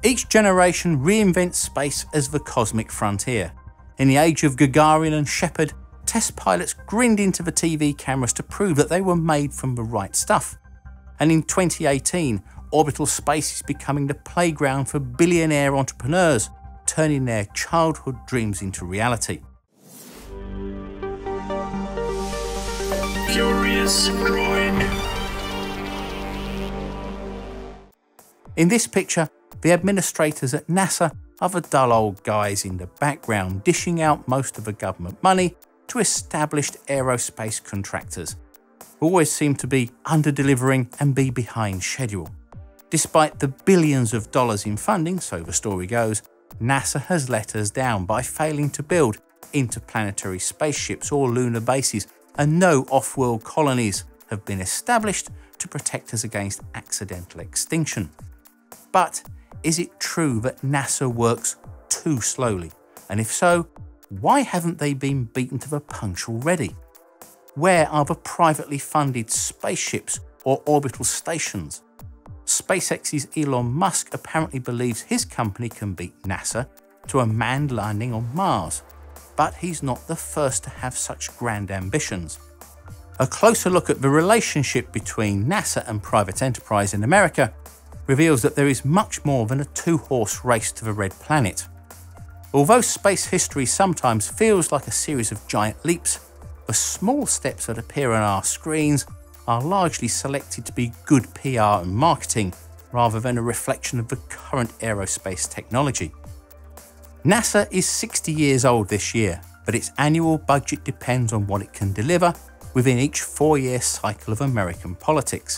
Each generation reinvents space as the cosmic frontier. In the age of Gagarin and Shepard, test pilots grinned into the TV cameras to prove that they were made from the right stuff. And in 2018, orbital space is becoming the playground for billionaire entrepreneurs, turning their childhood dreams into reality. Curious droid. In this picture, the administrators at NASA are the dull old guys in the background dishing out most of the government money to established aerospace contractors, who always seem to be under-delivering and be behind schedule. Despite the billions of dollars in funding, so the story goes, NASA has let us down by failing to build interplanetary spaceships or lunar bases, and no off-world colonies have been established to protect us against accidental extinction. But is it true that NASA works too slowly? And if so, why haven't they been beaten to the punch already? Where are the privately funded spaceships or orbital stations? SpaceX's Elon Musk apparently believes his company can beat NASA to a manned landing on Mars, but he's not the first to have such grand ambitions. A closer look at the relationship between NASA and private enterprise in America reveals that there is much more than a two-horse race to the red planet. Although space history sometimes feels like a series of giant leaps, the small steps that appear on our screens are largely selected to be good PR and marketing rather than a reflection of the current aerospace technology. NASA is 60 years old this year, but its annual budget depends on what it can deliver within each 4-year cycle of American politics.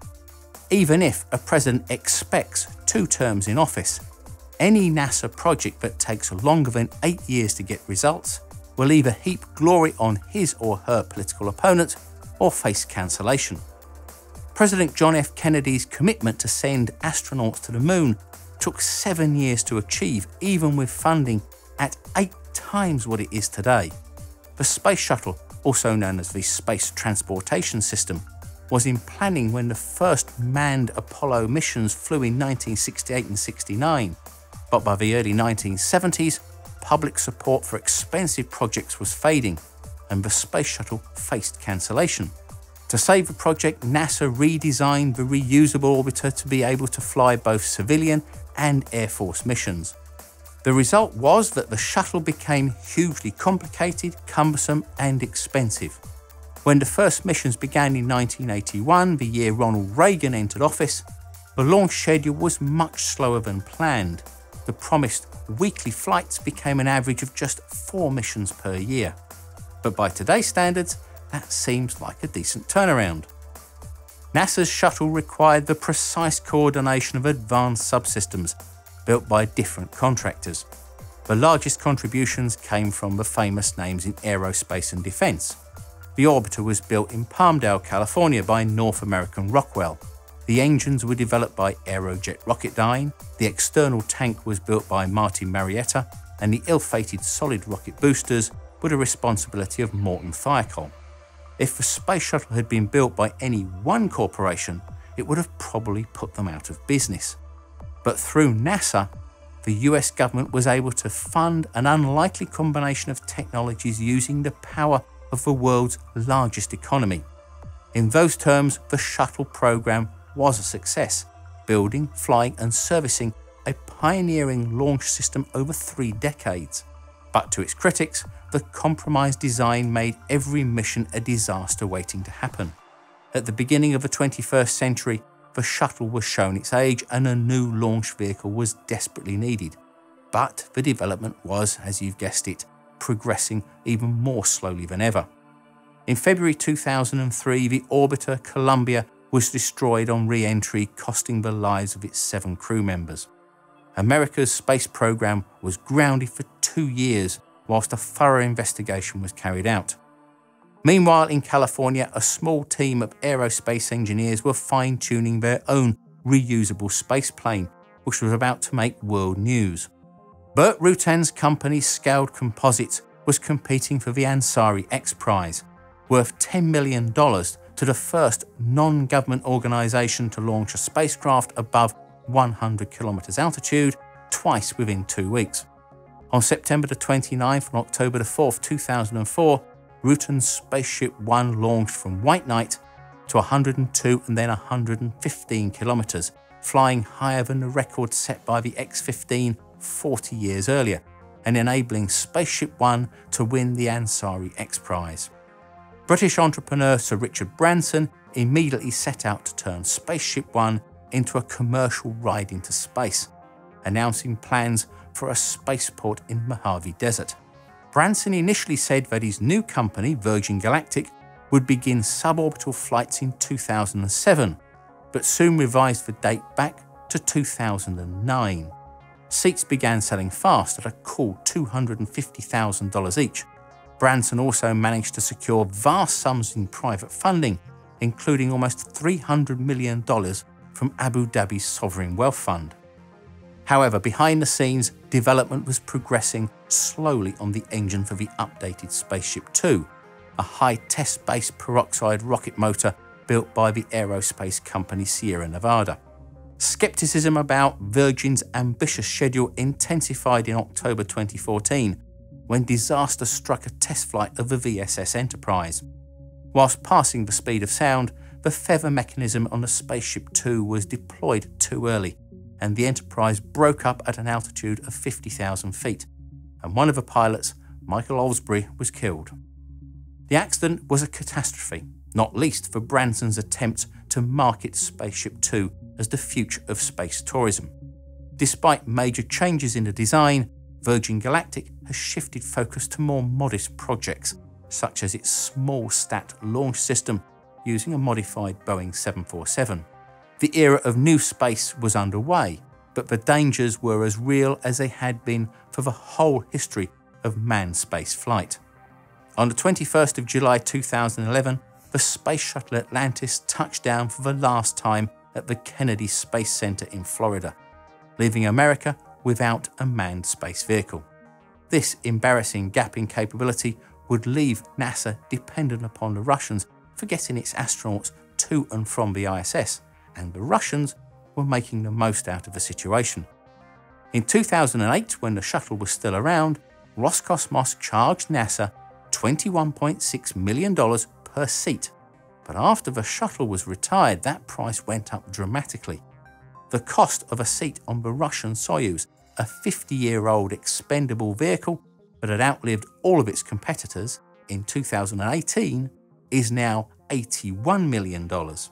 Even if a president expects 2 terms in office, any NASA project that takes longer than 8 years to get results will either heap glory on his or her political opponent or face cancellation. President John F. Kennedy's commitment to send astronauts to the moon took 7 years to achieve, even with funding at 8 times what it is today. The Space Shuttle, also known as the Space Transportation System, was in planning when the first manned Apollo missions flew in 1968 and 69, but by the early 1970s, public support for expensive projects was fading, and the Space Shuttle faced cancellation. To save the project, NASA redesigned the reusable orbiter to be able to fly both civilian and Air Force missions. The result was that the shuttle became hugely complicated, cumbersome, and expensive. When the first missions began in 1981, the year Ronald Reagan entered office, the launch schedule was much slower than planned. The promised weekly flights became an average of just 4 missions per year. But by today's standards, that seems like a decent turnaround. NASA's shuttle required the precise coordination of advanced subsystems built by different contractors. The largest contributions came from the famous names in aerospace and defense. The orbiter was built in Palmdale, California by North American Rockwell. The engines were developed by Aerojet Rocketdyne, the external tank was built by Martin Marietta, and the ill-fated solid rocket boosters were the responsibility of Morton Thiokol. If the space shuttle had been built by any one corporation, it would have probably put them out of business. But through NASA, the US government was able to fund an unlikely combination of technologies using the power of the world's largest economy. In those terms, the shuttle program was a success, building, flying and servicing a pioneering launch system over 3 decades. But to its critics, the compromised design made every mission a disaster waiting to happen. At the beginning of the 21st century, the shuttle was shown its age and a new launch vehicle was desperately needed. But the development was, as you've guessed it, progressing even more slowly than ever. In February 2003, the orbiter Columbia was destroyed on re-entry, costing the lives of its 7 crew members. America's space program was grounded for 2 years whilst a thorough investigation was carried out. Meanwhile, in California, a small team of aerospace engineers were fine-tuning their own reusable space plane, which was about to make world news. Burt Rutan's company, Scaled Composites, was competing for the Ansari X Prize, worth $10 million, to the first non-government organisation to launch a spacecraft above 100 kilometers altitude, twice within 2 weeks. On September the 29th and October the 4th, 2004, Rutan's Spaceship One launched from White Knight to 102 and then 115 kilometers, flying higher than the record set by the X-15 40 years earlier, and enabling Spaceship One to win the Ansari X Prize. British entrepreneur Sir Richard Branson immediately set out to turn Spaceship One into a commercial ride into space, announcing plans for a spaceport in Mojave Desert. Branson initially said that his new company, Virgin Galactic, would begin suborbital flights in 2007, but soon revised the date back to 2009. Seats began selling fast at a cool $250,000 each. Branson also managed to secure vast sums in private funding, including almost $300 million from Abu Dhabi's Sovereign Wealth Fund. However, behind the scenes, development was progressing slowly on the engine for the updated Spaceship Two, a high-test-based peroxide rocket motor built by the aerospace company Sierra Nevada. Skepticism about Virgin's ambitious schedule intensified in October 2014, when disaster struck a test flight of the VSS Enterprise. Whilst passing the speed of sound, the feather mechanism on the Spaceship Two was deployed too early, and the Enterprise broke up at an altitude of 50,000 feet, and one of the pilots, Michael Olsbury, was killed. The accident was a catastrophe, not least for Branson's attempt to market Spaceship Two as the future of space tourism. Despite major changes in the design, Virgin Galactic has shifted focus to more modest projects, such as its small-stat launch system using a modified Boeing 747. The era of new space was underway, but the dangers were as real as they had been for the whole history of manned space flight. On the 21st of July 2011, the Space Shuttle Atlantis touched down for the last time at the Kennedy Space Center in Florida, leaving America without a manned space vehicle. This embarrassing gap in capability would leave NASA dependent upon the Russians for getting its astronauts to and from the ISS, and the Russians were making the most out of the situation. In 2008, when the shuttle was still around, Roscosmos charged NASA $21.6 million per seat, but after the shuttle was retired, that price went up dramatically. The cost of a seat on the Russian Soyuz, a 50-year-old expendable vehicle that had outlived all of its competitors in 2018, is now $81 million.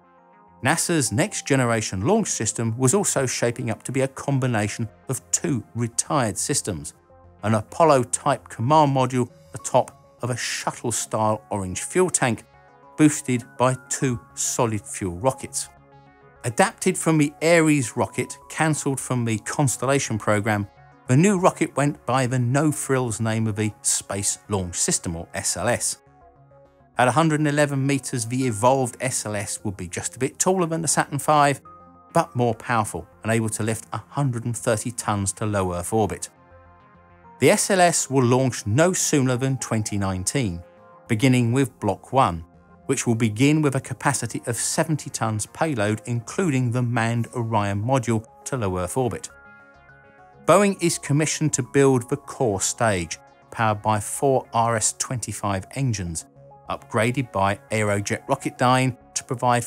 NASA's next-generation launch system was also shaping up to be a combination of two retired systems, an Apollo-type command module atop of a shuttle-style orange fuel tank, boosted by two solid-fuel rockets. Adapted from the Ares rocket cancelled from the Constellation program, the new rocket went by the no-frills name of the Space Launch System, or SLS. At 111 meters, the evolved SLS would be just a bit taller than the Saturn V, but more powerful and able to lift 130 tons to low Earth orbit. The SLS will launch no sooner than 2019, beginning with Block 1, which will begin with a capacity of 70 tons payload, including the manned Orion module to low Earth orbit. Boeing is commissioned to build the core stage, powered by 4 RS-25 engines, upgraded by Aerojet Rocketdyne to provide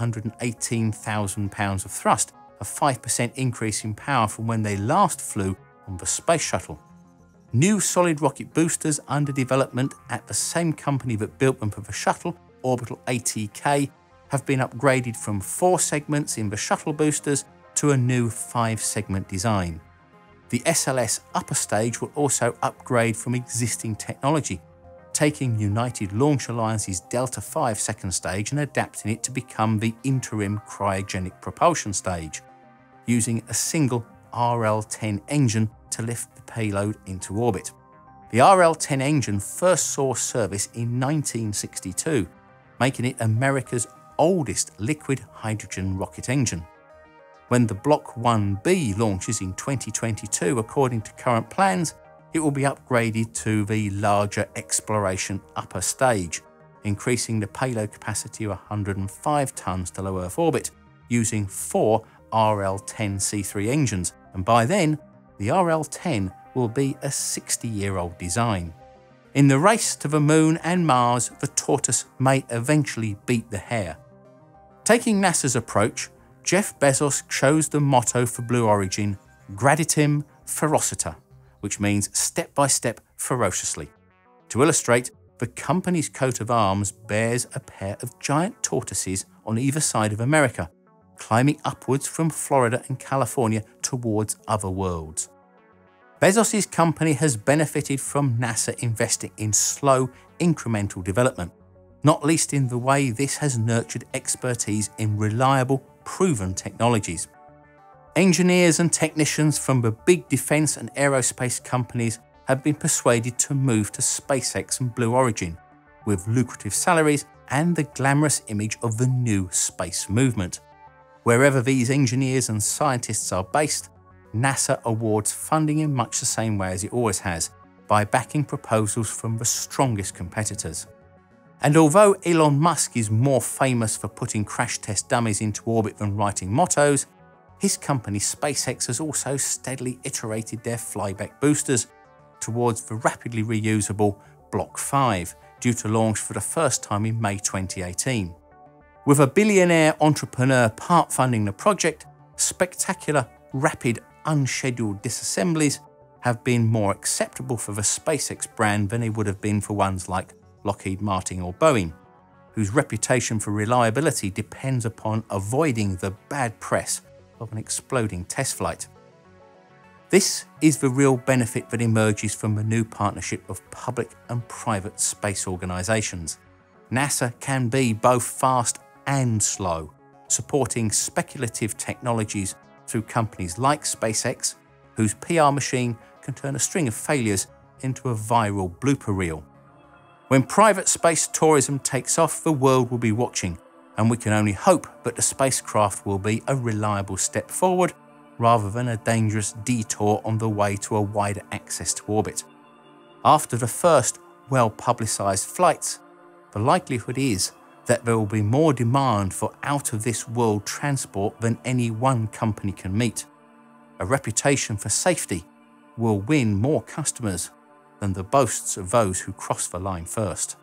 418,000 pounds of thrust, a 5% increase in power from when they last flew on the Space Shuttle. New solid rocket boosters under development at the same company that built them for the shuttle, Orbital ATK, have been upgraded from 4 segments in the shuttle boosters to a new 5-segment design. The SLS upper stage will also upgrade from existing technology, taking United Launch Alliance's Delta V second stage and adapting it to become the interim cryogenic propulsion stage, using a single RL-10 engine to lift the payload into orbit. The RL-10 engine first saw service in 1962, making it America's oldest liquid hydrogen rocket engine. When the Block 1B launches in 2022, according to current plans, it will be upgraded to the larger exploration upper stage, increasing the payload capacity to 105 tons to low Earth orbit, using 4 RL-10 C3 engines, and by then, the RL-10 will be a 60-year-old design. In the race to the Moon and Mars, the tortoise may eventually beat the hare. Taking NASA's approach, Jeff Bezos chose the motto for Blue Origin, Graditim Ferociter, which means step-by-step ferociously. To illustrate, the company's coat of arms bears a pair of giant tortoises on either side of America, climbing upwards from Florida and California towards other worlds. Bezos' company has benefited from NASA investing in slow, incremental development, not least in the way this has nurtured expertise in reliable, proven technologies. Engineers and technicians from the big defense and aerospace companies have been persuaded to move to SpaceX and Blue Origin, with lucrative salaries and the glamorous image of the new space movement. Wherever these engineers and scientists are based, NASA awards funding in much the same way as it always has, by backing proposals from the strongest competitors. And although Elon Musk is more famous for putting crash test dummies into orbit than writing mottos, his company SpaceX has also steadily iterated their flyback boosters towards the rapidly reusable Block 5, due to launch for the first time in May 2018. With a billionaire entrepreneur part-funding the project, spectacular, rapid, unscheduled disassemblies have been more acceptable for the SpaceX brand than they would have been for ones like Lockheed Martin or Boeing, whose reputation for reliability depends upon avoiding the bad press of an exploding test flight. This is the real benefit that emerges from the new partnership of public and private space organisations. NASA can be both fast and slow, supporting speculative technologies through companies like SpaceX, whose PR machine can turn a string of failures into a viral blooper reel. When private space tourism takes off, the world will be watching, and we can only hope that the spacecraft will be a reliable step forward rather than a dangerous detour on the way to a wider access to orbit. After the first well-publicised flights, the likelihood is that there will be more demand for out-of-this-world transport than any one company can meet. A reputation for safety will win more customers than the boasts of those who cross the line first.